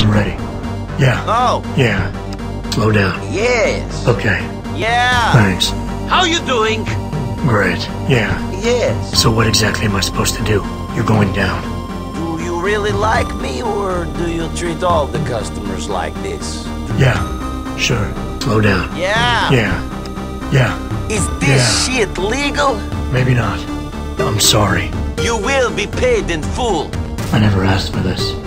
I'm ready. Yeah. Oh. Yeah. Slow down. Yes. Okay. Yeah. Thanks. How you doing? Great. Yeah. Yes. So what exactly am I supposed to do? You're going down. Do you really like me, or do you treat all the customers like this? Yeah. Sure. Slow down. Yeah. Yeah. Yeah. Is this shit legal? Maybe not. I'm sorry. You will be paid in full. I never asked for this.